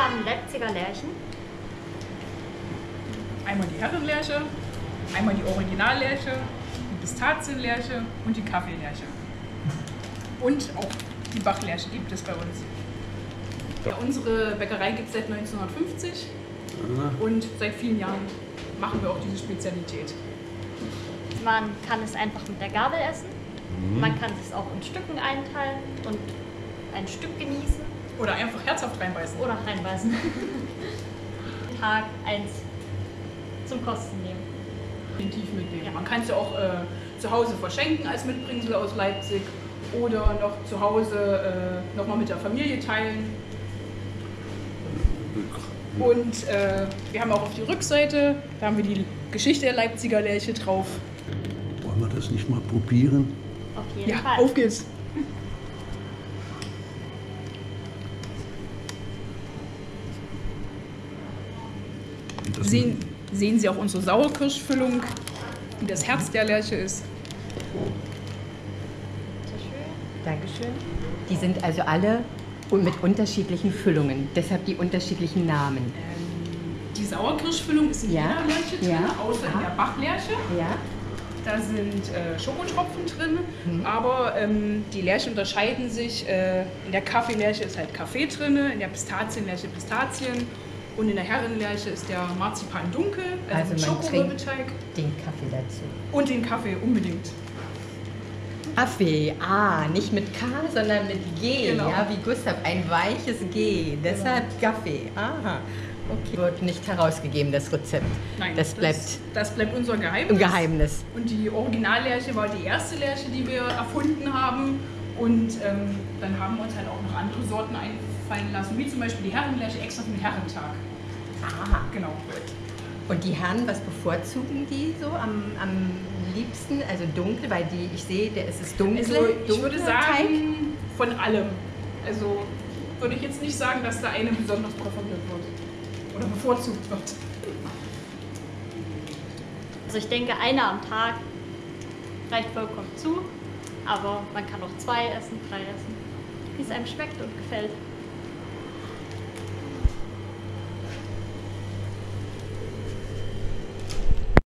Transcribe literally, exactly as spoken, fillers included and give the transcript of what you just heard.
haben Leipziger Lerchen. Einmal die Herrenlerche, einmal die Originallerche, die Pistazienlerche und die Kaffeelerche. Und auch die Bachlerche gibt es bei uns. Ja, unsere Bäckerei gibt es seit neunzehnhundertfünfzig und seit vielen Jahren machen wir auch diese Spezialität. Man kann es einfach mit der Gabel essen. Mhm. Man kann es auch in Stücken einteilen und ein Stück genießen. Oder einfach herzhaft reinbeißen. Oder reinbeißen. Tag eins zum Kosten nehmen. Definitiv mitnehmen. Ja, man kann es ja auch äh, zu Hause verschenken als Mitbringsel aus Leipzig oder noch zu Hause äh, nochmal mit der Familie teilen. Und äh, wir haben auch auf die Rückseite, da haben wir die Geschichte der Leipziger Lerche drauf. Wollen wir das nicht mal probieren? Auf jeden ja, Fall. Auf geht's! Sehen, sehen Sie auch unsere Sauerkirschfüllung, die das Herz der Lerche ist. Dankeschön. Die sind also alle mit unterschiedlichen Füllungen, deshalb die unterschiedlichen Namen. Ähm, die Sauerkirschfüllung ist in ja. jeder Lerche drin, ja. außer in der Bachlerche. Ja. Da sind äh, Schokotropfen drin, mhm. aber ähm, die Lerchen unterscheiden sich. Äh, in der Kaffeelerche ist halt Kaffee drin, in der Pistazienlerche Pistazien und in der Herrenlerche ist der Marzipan dunkel, also, also mit Schokomürbeteig. Den Kaffee dazu. Und den Kaffee unbedingt. Kaffee, ah, nicht mit K, sondern mit G, genau. Ja, wie Gustav, ein weiches G, deshalb genau. Kaffee, aha. Okay. Wird nicht herausgegeben, das Rezept. Nein, das bleibt, das, das bleibt unser Geheimnis. Geheimnis. Und die Originallerche war die erste Lerche, die wir erfunden haben. Und ähm, dann haben wir uns halt auch noch andere Sorten einfallen lassen, wie zum Beispiel die Herrenlerche extra für den Herrentag. Aha. Genau. Und die Herren, was bevorzugen die so am, am liebsten? Also dunkel, weil die, ich sehe, der ist es dunkel. Also ich würde sagen, Teig? Von allem. Also würde ich jetzt nicht sagen, dass da eine besonders präferiert wird oder bevorzugt wird. Also ich denke, einer am Tag reicht vollkommen zu, aber man kann auch zwei essen, drei essen, wie es einem schmeckt und gefällt.